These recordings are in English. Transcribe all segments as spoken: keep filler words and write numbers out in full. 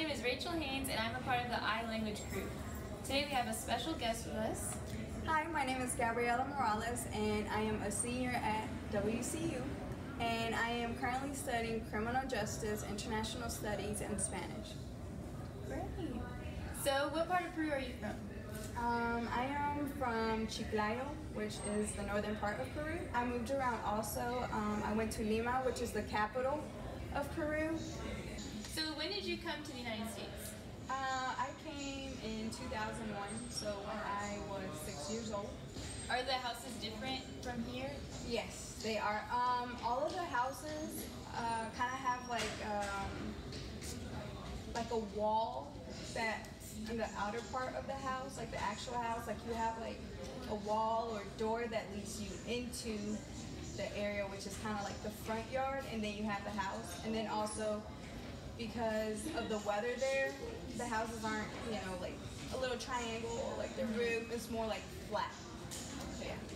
name is Rachel Haynes and I'm a part of the iLanguage crew. Today we have a special guest with us. Hi, my name is Gabriela Morales and I am a senior at W C U and I am currently studying criminal justice, international studies, and Spanish. Great. So what part of Peru are you from? Um, I am from Chiclayo, which is the northern part of Peru. I moved around also. Um, I went to Lima, which is the capital of Peru. So when did you come to the United States? Uh, I came in two thousand one, so when I was six years old. Are the houses different from here? Yes, they are. Um, all of the houses uh, kind of have like um, like a wall that in the outer part of the house, like the actual house, like you have like a wall or door that leads you into the area, which is kind of like the front yard, and then you have the house. And then also because of the weather there, the houses aren't, you know, like a little triangle, like the roof is more like flat. So yeah.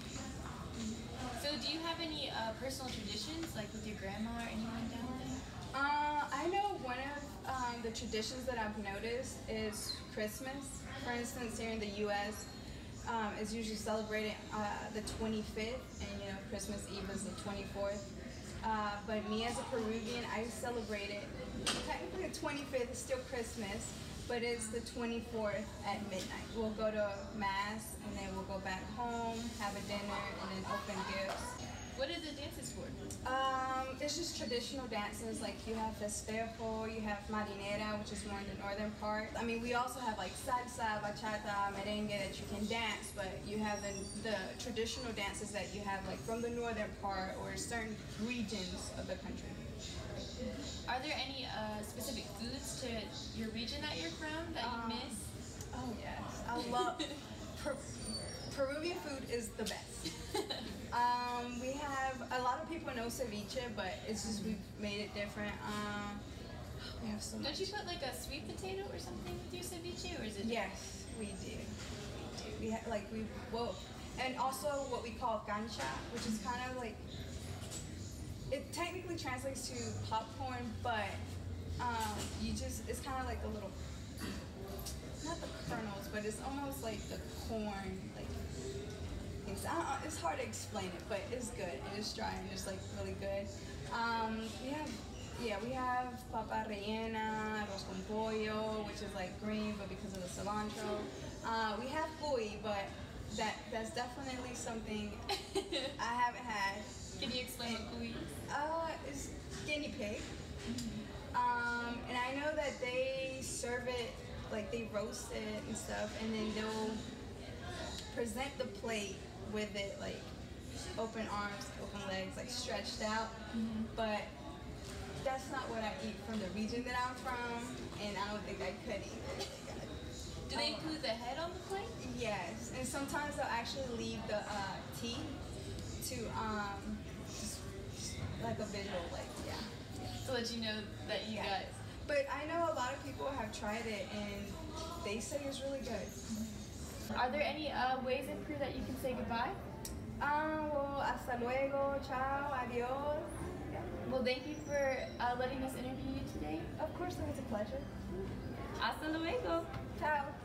So do you have any uh, personal traditions, like with your grandma or anyone down there? Uh, I know one of um, the traditions that I've noticed is Christmas. For instance, here in the U S, um, it's usually celebrated uh, the twenty-fifth, and you know, Christmas Eve is the twenty-fourth. Uh, but me as a Peruvian, I celebrate it. Technically the twenty-fifth is still Christmas, but it's the twenty-fourth at midnight. We'll go to Mass, and then we'll go back home, have a dinner, and then open gifts. What are the dances for? Um, it's just traditional dances, like you have festejo, you have marinera, which is more in the northern part. I mean, we also have like salsa, bachata, merengue that you can dance, but you have the, the traditional dances that you have like from the northern part or certain regions of the country. Are there any uh, specific foods to your region that you're from that you um, miss? Oh yes, I love per Peruvian food is the best. um, we have a lot of people know ceviche, but it's just we've made it different. Um, we have so much. Don't you put like a sweet potato or something with your ceviche, or is it? Yes, we do. We do. We have like we well, and also what we call cancha, which is kind of like it technically translates to popcorn, but um, you just it's kind of like a little. Not the kernels, but it's almost like the corn, like it's, uh, it's hard to explain it, but it's good. It is dry and it's like really good. Um, we have, yeah, we have papa rellena, arroz con pollo, which is like green, but because of the cilantro. Uh, we have cuy, but that that's definitely something I haven't had. Can you explain what cuy is? Uh, it's guinea pig, mm-hmm. um, and I know that they serve it. Like they roast it and stuff, and then they'll present the plate with it like open arms, open legs, like stretched out. Mm-hmm. But that's not what I eat from the region that I'm from, and I don't think I could either. Do they include the head on the plate? Yes, and sometimes they'll actually leave the uh, teeth to um, just, just like a visual, like yeah, to let you know that you yeah. got. But I know a lot of people have tried it and they say it's really good. Are there any uh, ways in Peru that you can say goodbye? Um, well, hasta luego, ciao, adios. Yeah. Well, thank you for uh, letting us interview you today. Of course, it was a pleasure. Hasta luego. Ciao.